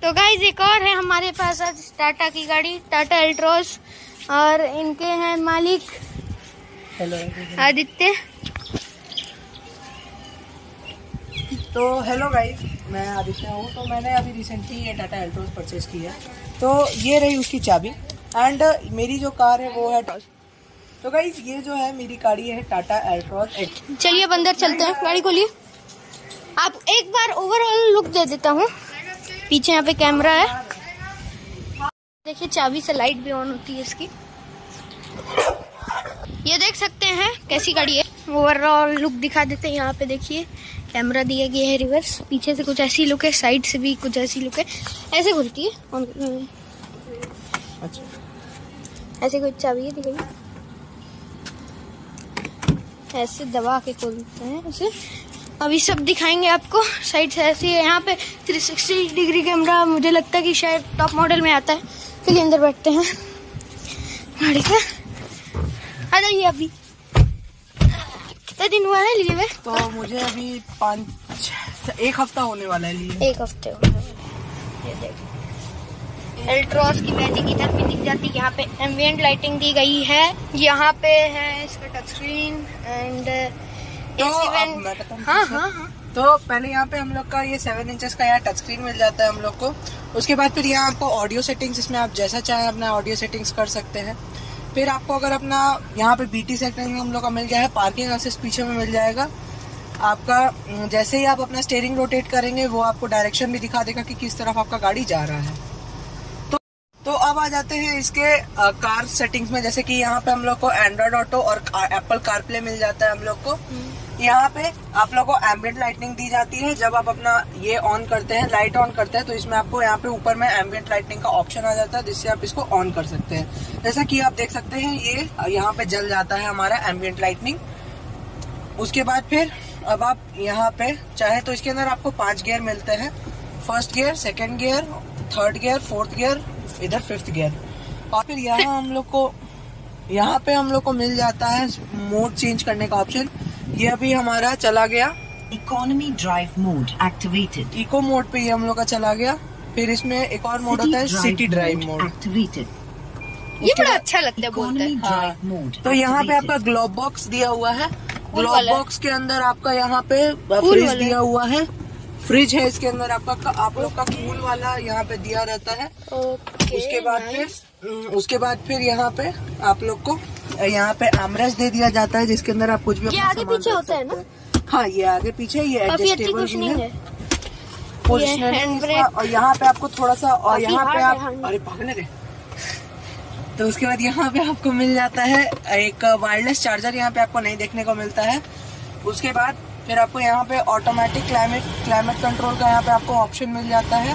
तो गाइज एक और है हमारे पास आज टाटा की गाड़ी, टाटा एल्ट्रोस, और इनके हैं मालिक आदित्य। तो हेलो गाइस, मैं आदित्य हूँ। तो मैंने अभी रिसेंटली ये टाटा एल्ट्रोस परचेज की है। तो ये रही उसकी चाबी एंड मेरी जो कार है वो है टॉस। तो गाइस ये जो है मेरी गाड़ी है टाटा एल्ट्रोस एक्स। चलिए अब अंदर चलते हैं, गाड़ी खोलिए। आप एक बार ओवरऑल लुक दे देता हूँ। पीछे यहाँ पे कैमरा है, देखिए चाबी से लाइट भी ऑन होती है इसकी। ये देख सकते हैं कैसी गाड़ी है। ओवरऑल लुक दिखा देते हैं। यहाँ पे देखिए कैमरा दिया गया है रिवर्स, पीछे से कुछ ऐसी लुक है, साइड से भी कुछ ऐसी लुक है। ऐसे खुलती है, अच्छा ऐसे कुछ चाबी है दिखाई, ऐसे दबा के खोलते हैं ऐसे। अभी सब दिखाएंगे आपको साइड से। ऐसे यहाँ पे 360 डिग्री कैमरा, मुझे लगता है कि शायद टॉप मॉडल में आता है। चलिए अंदर बैठते हैं गाड़ी का। आ जाइए। अभी कितना दिन हुआ है लिए हुए? तो मुझे अभी 1 हफ्ता होने वाला है लिए। 1 हफ्ते हो गए। ये देखिए एल्ट्रोस की बैजिंग इधर भी दिख जाती है। यहाँ पे एम्बिएंट लाइटिंग दी गई है। यहाँ पे है इसका टच स्क्रीन एंड हाँ। तो पहले यहाँ पे हम लोग का ये 7 इंचेस का यहाँ टच स्क्रीन मिल जाता है हम लोग को। उसके बाद फिर यहाँ आपको ऑडियो सेटिंग्स, इसमें आप जैसा चाहें अपना ऑडियो सेटिंग्स कर सकते हैं। फिर आपको अगर अपना यहाँ पे बीटी सेटिंग हम लोग का मिल गया है, पार्किंग असिस्ट पीछे में मिल जाएगा आपका। जैसे ही आप अपना स्टीयरिंग रोटेट करेंगे वो आपको डायरेक्शन भी दिखा देगा कि किस तरफ आपका गाड़ी जा रहा है। तो अब आ जाते हैं इसके कार सेटिंग्स में। जैसे कि यहाँ पे हम लोग को एंड्रॉइड ऑटो और एप्पल कारप्ले मिल जाता है हम लोग को। यहाँ पे आप लोग को एम्बिएंट लाइटनिंग दी जाती है। जब आप अपना ये ऑन करते हैं, लाइट ऑन करते हैं, तो इसमें आपको यहाँ पे ऊपर में एम्बिएंट लाइटनिंग का ऑप्शन आ जाता है, जिससे आप इसको ऑन कर सकते हैं। जैसा कि आप देख सकते हैं ये यहाँ पे जल जाता है हमारा एम्बिएंट लाइटनिंग। उसके बाद फिर अब आप यहाँ पे चाहे तो इसके अंदर आपको 5 गियर मिलते हैं। First gear, second gear, third gear, fourth gear, इधर 5th गियर। और फिर यहाँ पे हम लोग को मिल जाता है मोड चेंज करने का ऑप्शन। ये अभी हमारा चला गया economy drive mode activated. Eco mode पे ये हम लोग का चला गया। फिर इसमें एक और मोड होता है सिटी ड्राइव मोड एक्टिवेटेड। ये बड़ा अच्छा लगता है बोलते हैं। हाँ। तो यहाँ पे आपका ग्लोब बॉक्स दिया हुआ है। ग्लोब बॉक्स के अंदर आपका यहाँ पे फ्रिज दिया हुआ है। फ्रिज है इसके अंदर आपका, आप लोग का कूल वाला यहाँ पे दिया रहता है। उसके बाद फिर यहाँ पे आप लोग को यहाँ पे आर्मरेस्ट दे दिया जाता है, जिसके अंदर आप कुछ भी अपना आगे पीछे होता है ना। हाँ, ये आगे पीछे, ये एडजस्टेबल भी है, पोजिशनल है। और यहाँ पे आपको थोड़ा सा, और यहाँ पे आप अरे भागने दे। तो उसके बाद यहाँ पे आपको मिल जाता है एक वायरलेस चार्जर, यहाँ पे आपको नहीं देखने को मिलता है। उसके बाद फिर आपको यहाँ पे ऑटोमेटिक क्लाइमेट कंट्रोल का यहाँ पे आपको ऑप्शन मिल जाता है।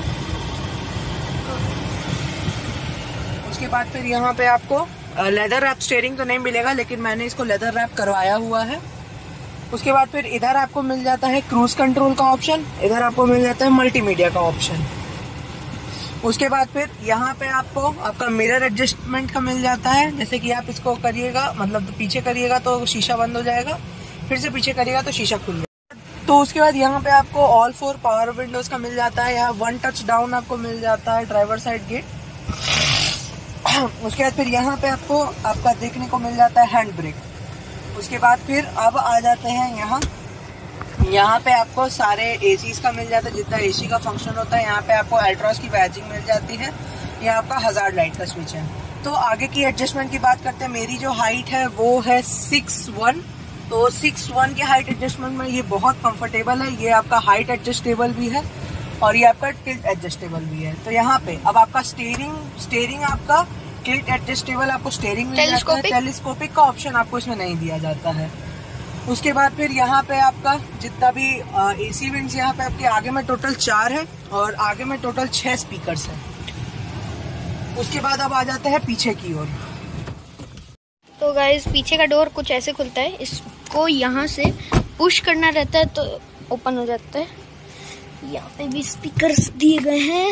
उसके बाद फिर यहाँ पे आपको लेदर रैप स्टीयरिंग तो नहीं मिलेगा, लेकिन मैंने इसको लेदर रैप करवाया हुआ है। उसके बाद फिर इधर आपको मिल जाता है क्रूज कंट्रोल का ऑप्शन, इधर आपको मिल जाता है मल्टीमीडिया का ऑप्शन। उसके बाद फिर यहाँ पे आपको आपका मिरर एडजस्टमेंट का मिल जाता है। जैसे कि आप इसको करिएगा, मतलब पीछे करिएगा तो शीशा बंद हो जाएगा, फिर से पीछे करिएगा तो शीशा खुल जाएगा। तो उसके बाद यहाँ पे आपको ऑल 4 पावर विंडोज का मिल जाता है। यहाँ 1 टच डाउन आपको मिल जाता है ड्राइवर साइड गेट। उसके बाद फिर यहाँ पे आपको आपका देखने को मिल जाता है हैंड ब्रेक। उसके बाद फिर अब आ जाते हैं यहाँ पे आपको सारे एसीज का मिल जाता है, जितना एसी का फंक्शन होता है। यहाँ पे आपको एल्ट्रोस की बैजिंग मिल जाती है। यहाँ आपका हजार्ड लाइट का स्विच है। तो आगे की एडजस्टमेंट की बात करते हैं। मेरी जो हाइट है वो है 6'1", तो 6'1" के हाइट एडजस्टमेंट में ये बहुत कंफर्टेबल है। ये आपका हाइट एडजस्टेबल भी है और ये आपका टिल्ट एडजस्टेबल भी है। तो यहाँ पे अब आपका स्टीयरिंग आपका टिल्ट एडजस्टेबल, आपको स्टीयरिंग मिल जाता है। टेलीस्कोपिक का ऑप्शन आपको इसमें नहीं दिया जाता है। उसके बाद फिर यहाँ पे आपका जितना भी एसी विंड्स, यहाँ पे आपके आगे में टोटल 4 है और आगे में टोटल 6 स्पीकर्स है। उसके बाद अब आ जाते हैं पीछे की ओर। तो गाइस पीछे का डोर कुछ ऐसे खुलता है। इसको यहाँ से पुश करना रहता है तो ओपन हो जाता है। यहाँ पे भी स्पीकर्स दिए गए हैं।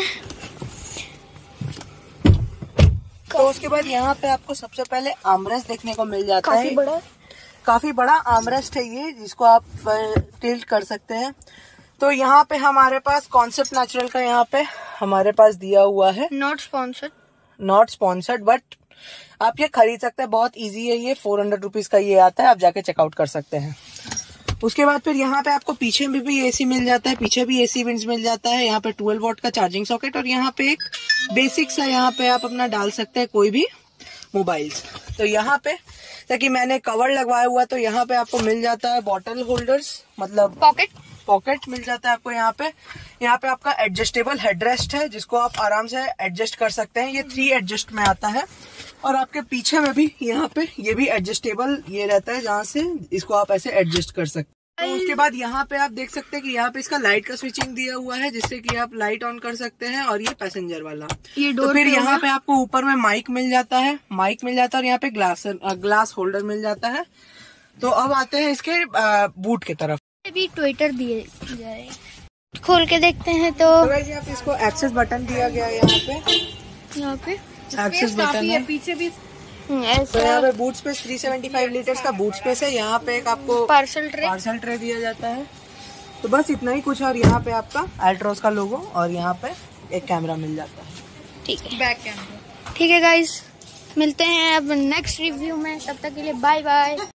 तो उसके बाद यहाँ पे आपको सबसे पहले आर्मरेस्ट देखने को मिल जाता है। काफी बड़ा आर्मरेस्ट है ये, जिसको आप टिल्ट कर सकते हैं। तो यहाँ पे हमारे पास कॉन्सेप्ट नेचुरल का यहाँ पे हमारे पास दिया हुआ है, नॉट स्पॉन्सर्ड बट आप ये खरीद सकते हैं, बहुत इजी है ये। 400 रुपीज का ये आता है, आप जाके चेकआउट कर सकते हैं। उसके बाद फिर यहाँ पे आपको पीछे में भी एसी मिल जाता है, पीछे भी एसी विंड्स मिल जाता है। यहाँ पे 12 वॉट का चार्जिंग सॉकेट और यहाँ पे एक बेसिक सा यहाँ पे आप अपना डाल सकते हैं कोई भी मोबाइल्स। तो यहाँ पे ताकि मैंने कवर लगवाया हुआ, तो यहाँ पे आपको मिल जाता है बॉटल होल्डर्स, मतलब पॉकेट मिल जाता है आपको यहाँ पे। यहाँ पे आपका एडजस्टेबल हेडरेस्ट है जिसको आप आराम से एडजस्ट कर सकते हैं। ये 3 एडजस्ट में आता है और आपके पीछे में भी यहाँ पे ये भी एडजस्टेबल ये रहता है, जहाँ से इसको आप ऐसे एडजस्ट कर सकते हैं। तो उसके बाद यहाँ पे आप देख सकते हैं कि यहाँ पे इसका लाइट का स्विचिंग दिया हुआ है, जिससे कि आप लाइट ऑन कर सकते हैं। और ये पैसेंजर वाला, ये डोर तो फिर यहाँ पे आपको ऊपर में माइक मिल जाता है और यहाँ पे ग्लास होल्डर मिल जाता है। तो अब आते हैं इसके बूट की तरफ। अभी ट्विटर दिए जाए, खोल के देखते हैं तो यहाँ पे इसको एक्सेस बटन दिया गया है। यहाँ पे एक्सेस बटन है, पीछे भी तो यहाँ पे बूट स्पेस 375 लीटर्स का बूट स्पेस है। यहाँ पे एक आपको पार्सल ट्रे दिया जाता है। तो बस इतना ही कुछ। और यहाँ पे आपका अल्ट्रोस का लोगो और यहाँ पे एक कैमरा मिल जाता है। ठीक है, बैक कैमरा। ठीक है गाइस, मिलते हैं अब नेक्स्ट रिव्यू में, तब तक के लिए बाय बाय।